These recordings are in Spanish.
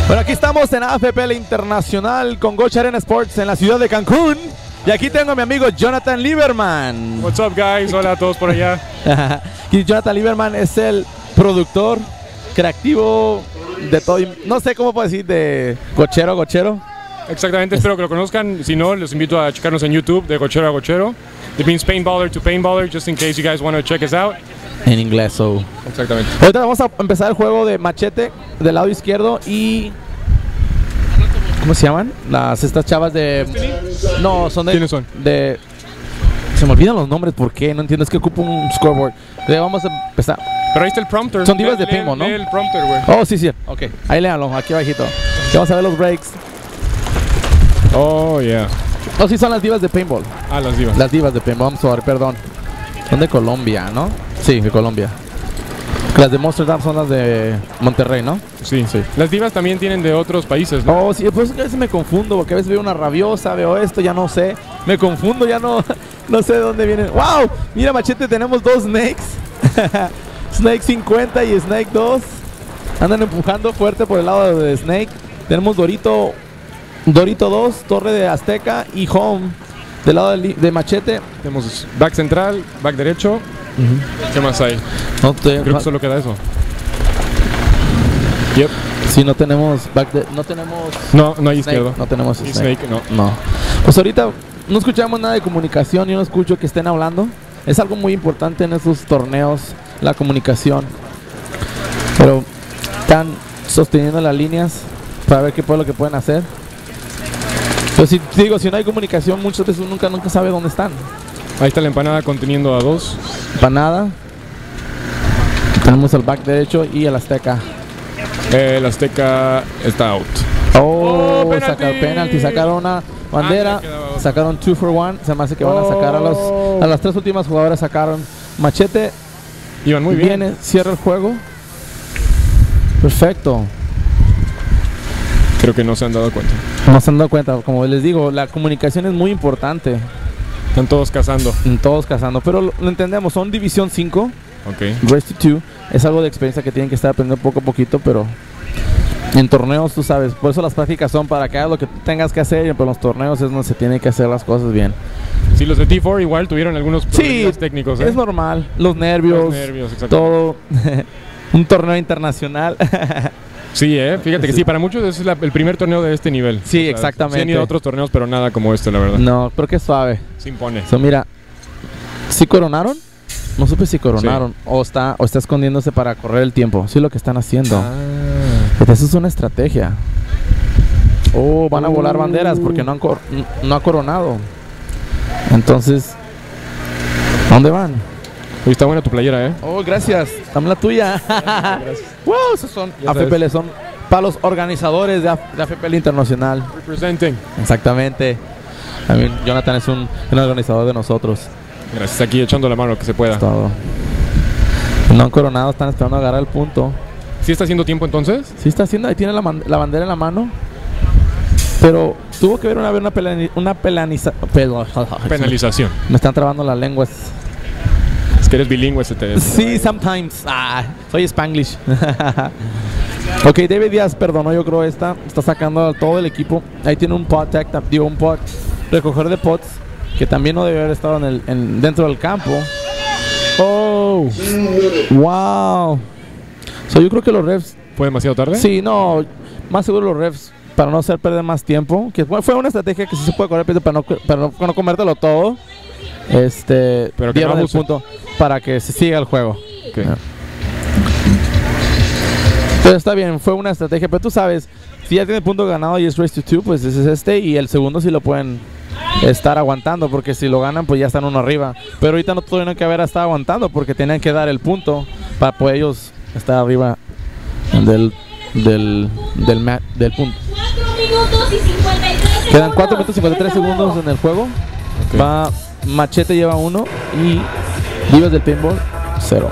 Bueno, aquí estamos en AFPL Internacional con Gocha Arena Sports en la ciudad de Cancún. Y aquí tengo a mi amigo Jonathan Lieberman. What's up, guys? Hola a todos por allá. Y Jonathan Lieberman es el productor creativo de todo, no sé cómo puedo decir, de Gochero. Exactamente, espero que lo conozcan. Si no, los invito a checarnos en YouTube de Gochero a Gochero. It means paintballer to paintballer, just in case you guys want to check us out. En inglés, so. Exactamente. Ahorita vamos a empezar el juego de machete del lado izquierdo y... ¿cómo se llaman? Estas chavas de... No, son de... ¿Quiénes son? De... Se me olvidan los nombres, ¿por qué? No entiendo, es que ocupo un scoreboard. Vamos a empezar. Pero ahí está el prompter. Son divas de paintball, ¿no? El prompter, güey. Oh, sí, sí. Ok, ahí léanlo, aquí abajito. Ya vamos a ver los breaks. Oh, yeah. Oh, sí, son las divas de paintball. Ah, las divas. Las divas de paintball, I'm sorry, perdón. Son de Colombia, ¿no? Sí, de Colombia. Las de Monster Dam son las de Monterrey, ¿no? Sí, sí. Las divas también tienen de otros países, ¿no? Oh, sí, pues a veces me confundo, porque a veces veo una rabiosa, veo esto, ya no sé. Me confundo, ya no sé de dónde vienen. ¡Wow! Mira, machete, tenemos dos Snakes. Snake 50 y Snake 2. Andan empujando fuerte por el lado de Snake. Tenemos Dorito 2, Torre de Azteca y Home del lado de machete. Tenemos back central, back derecho. ¿Qué más hay? Creo que solo queda eso. Yep. Sí, no tenemos no tenemos... No hay izquierdo. No tenemos Y Snake. Snake, no. No. Pues ahorita no escuchamos nada de comunicación. Yo no escucho que estén hablando. Es algo muy importante en estos torneos, la comunicación. Pero están sosteniendo las líneas para ver qué es lo que pueden hacer. Pero si no hay comunicación, muchas veces nunca sabe dónde están. Ahí está la empanada conteniendo a dos. Empanada. Tenemos el back derecho y el Azteca. El Azteca está out. Oh, penalty. sacaron penalty, sacaron una bandera, sacaron 2 for 1. Se me hace que van a sacar a las tres últimas jugadoras. Sacaron machete. Iban muy bien. Viene, cierra el juego. Perfecto. Creo que no se han dado cuenta. No se han dado cuenta, como les digo, la comunicación es muy importante. Están todos cazando. Todos cazando, pero lo entendemos, son División 5. Ok. Race to 2. Es algo de experiencia que tienen que estar aprendiendo poco a poquito, pero en torneos, tú sabes, por eso las prácticas son para que hagas lo que tú tengas que hacer, pero en los torneos es donde se tienen que hacer las cosas bien. Sí, los de T4 igual tuvieron algunos problemas técnicos. Es normal, los nervios todo. Un torneo internacional. Sí, fíjate que sí, para muchos es el primer torneo de este nivel. Sí, o sea, exactamente. Sí han ido a otros torneos, pero nada como este, la verdad. No, pero que suave. Se impone. Mira, ¿sí coronaron? No supe si coronaron, sí. o está escondiéndose para correr el tiempo. Sí, lo que están haciendo. Eso es una estrategia. Oh, van a volar banderas porque no ha coronado. Entonces, ¿a dónde van? Uy, está buena tu playera, Oh, gracias. Dame la tuya. Gracias. Wow, esos son AFPL, son para los organizadores de AFPL Internacional. Representing. Exactamente. También Jonathan es un organizador de nosotros. Gracias, aquí echando la mano lo que se pueda. Todo. No han coronado, están esperando agarrar el punto. ¿Sí está haciendo tiempo entonces? Sí está haciendo, ahí tiene la bandera en la mano. Pero tuvo que haber una penalización. Me están trabando las lenguas. Es que eres bilingüe, Sí, sometimes. Soy Spanglish. Ok, David Díaz perdonó, yo creo está sacando a todo el equipo. Ahí tiene un pot recoger de pots, que también no debe haber estado dentro del campo. Oh, wow. Yo creo que los refs... ¿Fue demasiado tarde? Sí, no, más seguro los refs, para no hacer perder más tiempo, que fue una estrategia que sí se puede correr para no comértelo todo. Pero que dieron el punto para que se siga el juego. Okay. Pero está bien, fue una estrategia, pero tú sabes, si ya tiene el punto ganado y es Race to 2, pues ese es y el segundo sí lo pueden estar aguantando, porque si lo ganan pues ya están uno arriba. Pero ahorita no tuvieron que haber estado aguantando porque tenían que dar el punto para poder ellos estar arriba del punto. Quedan 4 minutos y 53 segundos en el juego. Okay. Machete lleva 1 y Divas del Paintball 0.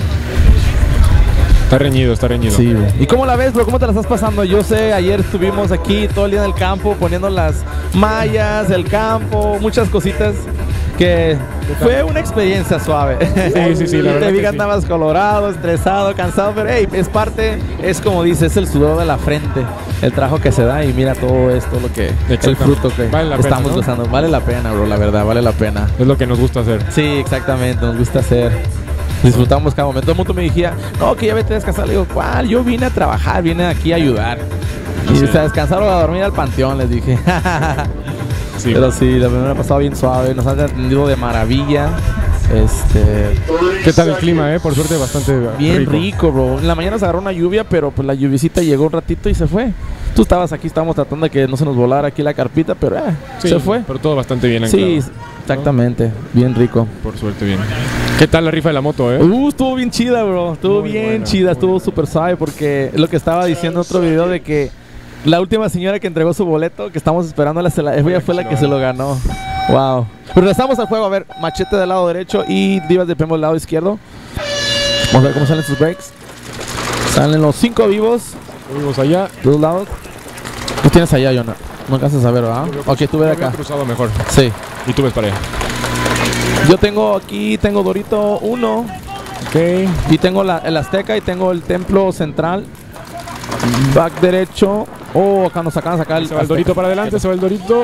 Está reñido. Sí, bro. ¿Y cómo la ves, bro? ¿Cómo te la estás pasando? Yo sé, ayer estuvimos aquí todo el día en el campo poniendo las mallas, el campo, muchas cositas Que fue una experiencia suave. Sí, la verdad Te vi que que sí. andabas colorado, estresado, cansado, pero hey, es parte, es como dices, es el sudor de la frente, el trabajo que se da y mira todo esto, lo que, el Exactamente. fruto que Vale la pena, estamos ¿no? gozando. Vale la pena, bro, la verdad, vale la pena. Es lo que nos gusta hacer. Sí, exactamente, nos gusta hacer. Disfrutamos cada momento. Todo el mundo me decía, no, que ya vete a descansar. Le digo, ¿cuál? Yo vine a trabajar, vine aquí a ayudar. Y Sí. a descansar o a dormir al panteón, les dije. Sí. Pero sí, la primera ha pasado bien suave, nos han atendido de maravilla. ¿Qué tal el clima, Por suerte bastante Bien rico, bro. En la mañana se agarró una lluvia, pero pues la lluviecita llegó un ratito y se fue. Tú estabas aquí, estábamos tratando de que no se nos volara aquí la carpita, pero Sí, se fue. Pero todo bastante bien anclado. Sí, exactamente. Bien rico. Por suerte bien. ¿Qué tal la rifa de la moto, Estuvo bien chida, bro. Estuvo Muy bien buena, chida, muy estuvo súper suave porque lo que estaba diciendo en otro video de que la última señora que entregó su boleto, que estamos esperando, ella fue la que se lo ganó. Wow. Regresamos al juego, a ver, Machete del lado derecho y Divas de Pemo del lado izquierdo. Vamos a ver cómo salen sus breaks. Salen los 5 vivos, Vimos allá. de dos lados. Tú tienes allá, Jonah. No alcanzas a ver, ¿verdad? Ok, tú ves Yo acá. había cruzado mejor. Sí. Y tú ves para allá. Yo tengo aquí, tengo Dorito 1. Ok. Y tengo el Azteca y tengo el Templo Central. Back derecho. Oh, acá nos acaban de sacar Se va el Dorito para adelante, se va el Dorito.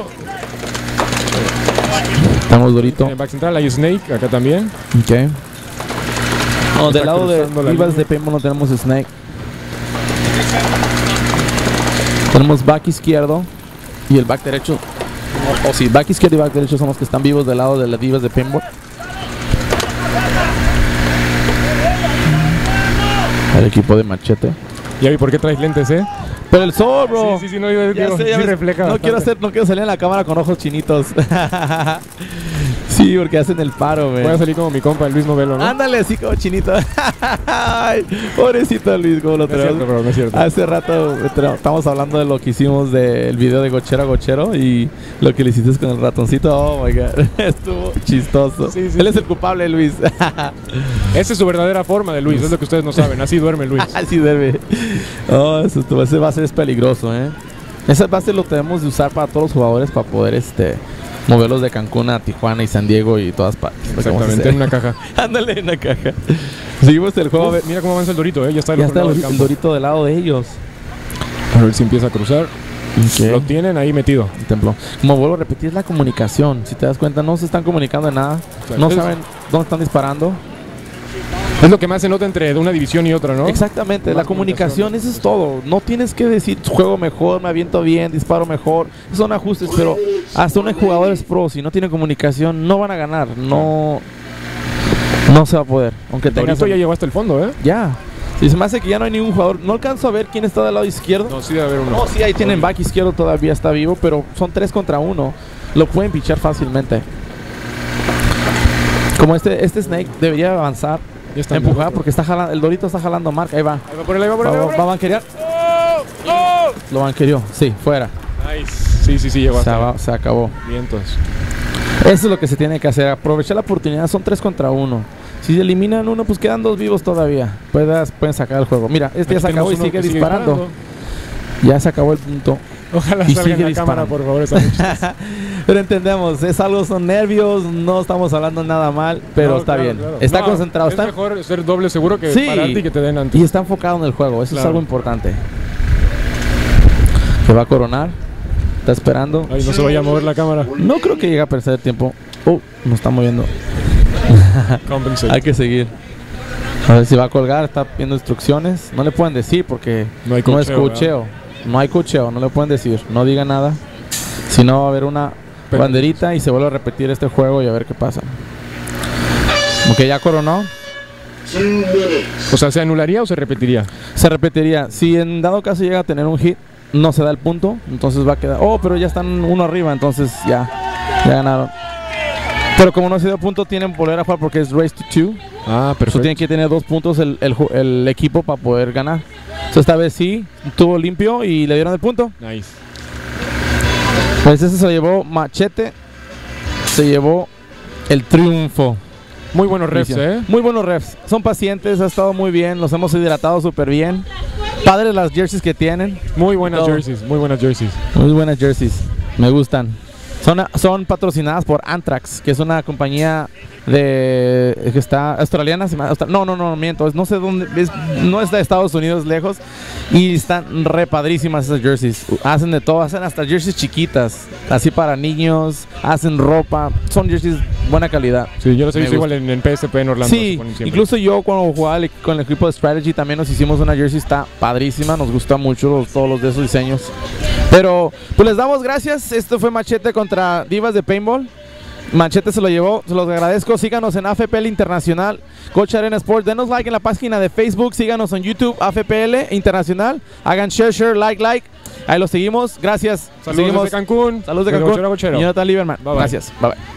Estamos Dorito. En el back central hay Snake, acá también. Ok. No, del Está lado de cruzando la Divas línea. de Pemo no tenemos Snake. Tenemos back izquierdo y el back derecho. O sí, back izquierdo y back derecho son los que están vivos del lado de las Divas de Pemo. El equipo de Machete. Ya vi por qué traes lentes, Pero el sol, bro. Sí, no, yo Ya digo, sé, ya sí ves, refleja no bastante. quiero salir en la cámara con ojos chinitos. Sí, porque hacen el paro, Voy a güey. salir como mi compa, el Luis Novelo, ¿no? Ándale así como chinito. Ay, pobrecito Luis, como lo No es cierto, tenemos. bro, no es cierto. Hace rato estamos hablando de lo que hicimos del video de Gochero a Gochero y lo que le hiciste con el ratoncito. Oh my god, estuvo chistoso. Sí, Él es el culpable, Luis. Esa es su verdadera forma de Luis, es lo que ustedes no saben. Así duerme Luis. Así debe. Oh, ese base es peligroso, ¿eh? Ese base lo tenemos de usar para todos los jugadores para poder moverlos de Cancún a Tijuana y San Diego y todas partes. Exactamente, en una caja. Ándale en la caja. Seguimos el juego. A ver, Mira cómo avanza el Dorito, Ya está del ya otro está lado el del campo. Dorito del lado de ellos. A ver si empieza a cruzar. Lo tienen ahí metido. El templo. Como vuelvo a repetir, es la comunicación. Si te das cuenta, no se están comunicando de nada. Exacto. No saben dónde están disparando. Es lo que más se nota entre una división y otra, ¿no? Exactamente, Más la comunicación, eso es todo. No tienes que decir juego mejor, me aviento bien, disparo mejor. Son ajustes, pero hasta unos jugadores pro, si no tienen comunicación, no van a ganar. No se va a poder. Aunque tengas. Dorito ya llegó hasta el fondo, Ya. Y se me hace que ya no hay ningún jugador. No alcanzo a ver quién está del lado izquierdo. No, sí debe haber uno. No, sí, ahí tienen back izquierdo, todavía está vivo, pero son 3 contra 1. Lo pueden pichar fácilmente. Como este Snake debería avanzar, Ya está empujar, porque está jalando, el Dorito está jalando marca. Ahí va. Ahí va por él, ahí va por él, ahí va por él. Va a banquerear. Lo banquereó, sí, fuera. Nice. Sí, llegó hasta Se acabó. vientos. Eso es lo que se tiene que hacer, aprovechar la oportunidad. Son 3 contra 1. Si eliminan uno, pues quedan 2 vivos todavía. Pueden sacar el juego. Mira, ya se acabó y sigue disparando. Ya se acabó el punto. Ojalá Y salga en sigue la cámara, disparando. por favor, esa muchacha. Pero entendemos, son nervios, no estamos hablando nada mal, pero No, está claro, bien. claro. Está No, concentrado, Es está, mejor ser doble seguro que Sí. pararte y que te den antes. y está enfocado en el juego, eso es Claro. algo importante. Se va a coronar, está esperando. Ay, no se vaya a mover la cámara. No creo que llegue a perder tiempo. Oh, nos está moviendo. Compensate. Hay que seguir. A ver si va a colgar, está viendo instrucciones. No le pueden decir porque No hay no es cocheo, cocheo. No hay cocheo, no le pueden decir. No diga nada. Si no, va a haber una Pero- banderita y se vuelve a repetir este juego y a ver qué pasa. Ok, ya coronó. O sea, ¿se anularía o se repetiría? Se repetiría. Si en dado caso llega a tener un hit, no se da el punto. Entonces va a quedar. Oh, pero ya están uno arriba. Entonces ya ganaron. Pero como no se dio punto, tienen que volver a jugar porque es race to 2. Ah, Eso tiene que tener 2 puntos el equipo para poder ganar. Entonces, esta vez sí, tuvo limpio y le dieron el punto. Nice. Pues ese se lo llevó Machete. Se llevó el triunfo. Muy buenos refs, Muy buenos refs. Son pacientes, ha estado muy bien. Los hemos hidratado súper bien. Padres las jerseys que tienen. Muy buenas Todo. jerseys, muy buenas jerseys. Muy buenas jerseys. Me gustan. Son patrocinadas por Anthrax, que es una compañía que está australiana. No, miento. No sé dónde. No es de Estados Unidos, lejos. Y están re padrísimas esas jerseys. Hacen de todo. Hacen hasta jerseys chiquitas. Así para niños. Hacen ropa. Son jerseys buena calidad. Sí, yo los he visto igual en PSP en Orlando. Sí, incluso yo cuando jugaba con el equipo de Strategy también nos hicimos una jersey. Está padrísima. Nos gusta mucho todos los de esos diseños. Pero pues les damos gracias. Esto fue Machete contra Divas de Paintball. Machete se lo llevó, se los agradezco. Síganos en AFPL Internacional, Coach Arena Sports. Denos like en la página de Facebook. Síganos en YouTube, AFPL Internacional. Hagan share, like. Ahí los seguimos. Gracias. Saludos seguimos. de Cancún. Saludos de Cancún. Gochero. Jonathan Lieberman. Bye, bye. Gracias. Bye bye.